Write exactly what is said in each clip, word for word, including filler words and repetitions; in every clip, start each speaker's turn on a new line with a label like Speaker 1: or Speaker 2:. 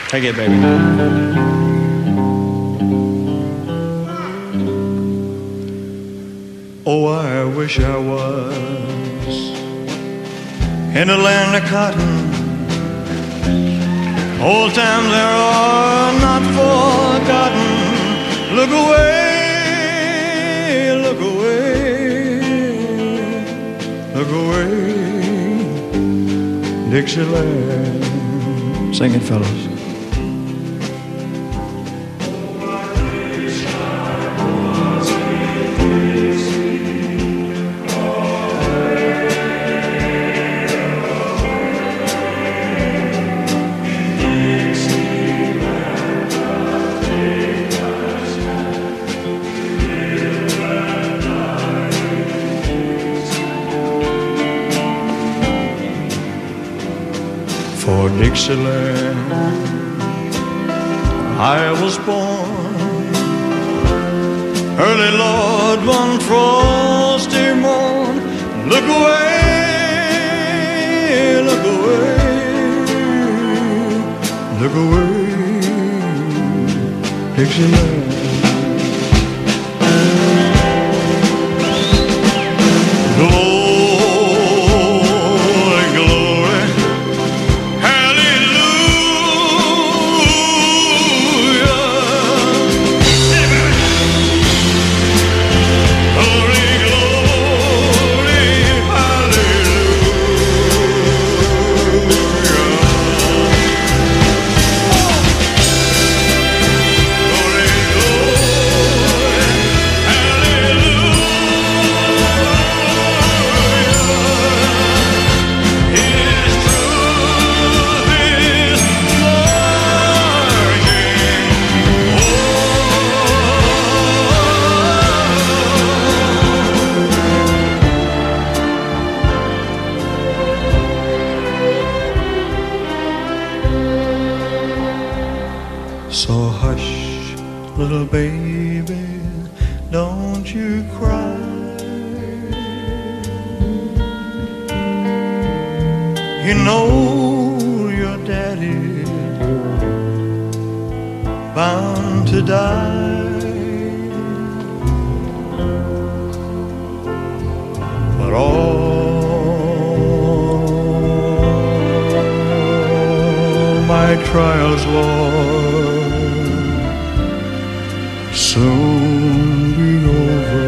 Speaker 1: Take it, baby. Oh, I wish I was in a land of cotton. Old times there are not forgotten. Look away, look away, look away, Dixieland. Sing it, fellas. For Dixieland I was born, early Lord, one frosty morn. Look away, look away, look away, Dixieland. So hush, little baby, don't you cry. You know your daddy's bound to die. But all my trials, Lord, soon be over.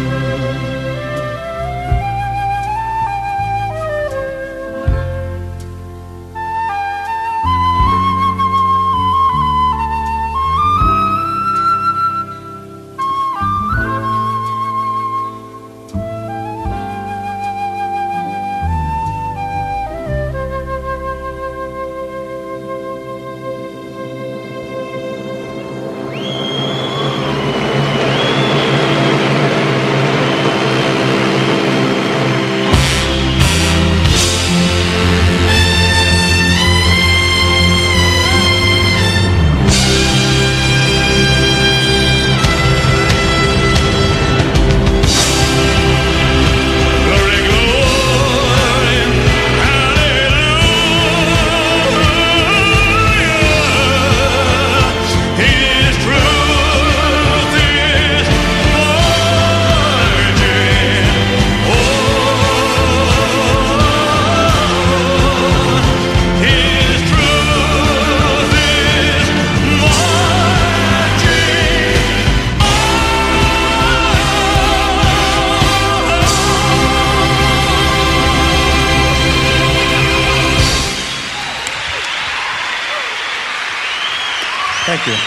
Speaker 1: Thank you.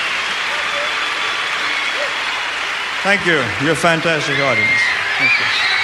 Speaker 1: Thank you. You're a fantastic audience. Thank you.